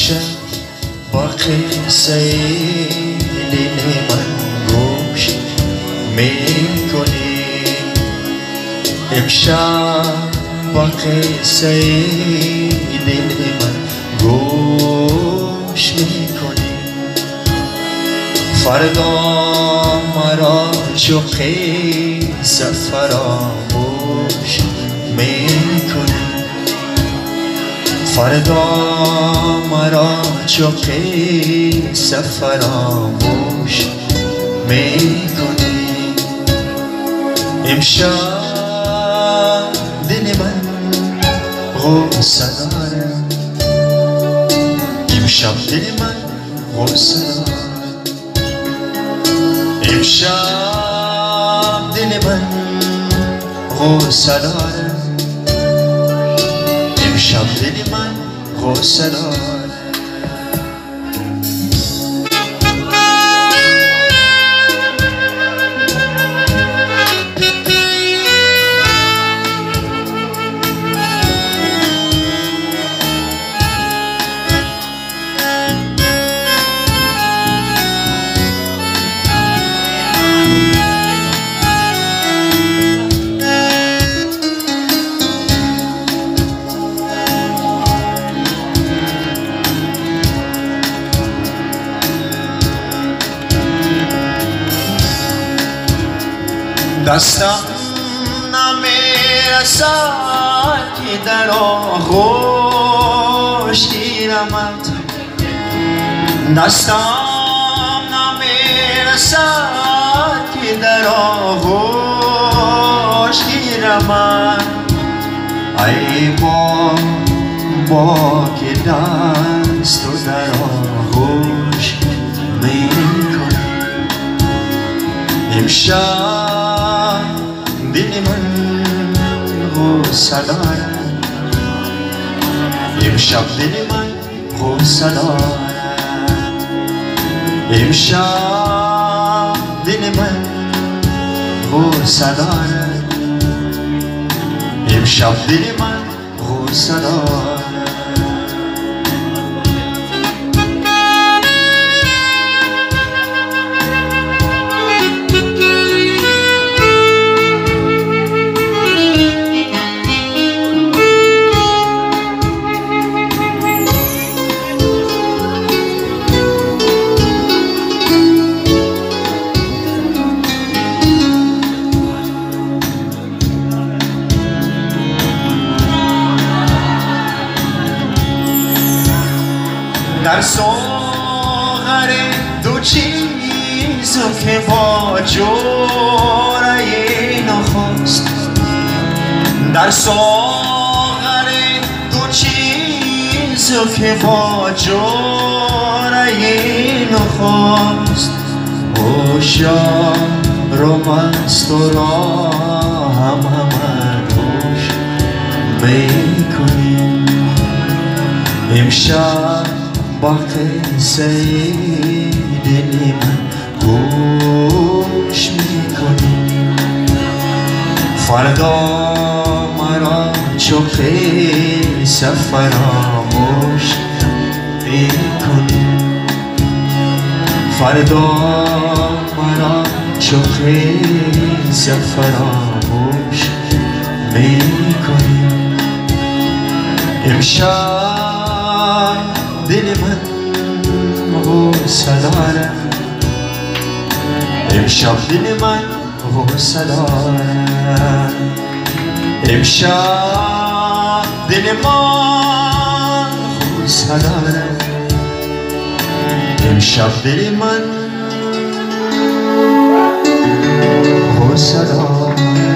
امشب با قصه دل من گوش میکنی، امشب با قصه دل من گوش میکنی، فردا مرا چو قصه فراموش میکنی، فردا مرا چو قصه فراموش میکنی، امشب دل من غصه داره، امشب دل من غصه داره، امشب دل من غصه داره، امشب دل من غصه داره. دستم نمیرسد که در آغوش گیرمت، دستم نمیرسد که در آغوش گیرمت، ای با که دست و در آغوش میکنی، امشب دل من غصه داره، امشب دل من غصه داره، امشب دل من غصه داره، امشب دل من غصه داره. در ساغر دو چیزو که با جوره نخواست، در ساغر دو چیزو که با جوره نخواست، هوشیار و مست و را هم دوش میکنیم، امشب با قصه دل من گوش میکنی، فردا مرا چو قصه فراموش میکنی، فردا مرا چو قصه فراموش میکنی، امشب دل من غصه داره، امشب دل من غصه داره، امشب دل من غصه داره، امشب دل من غصه داره.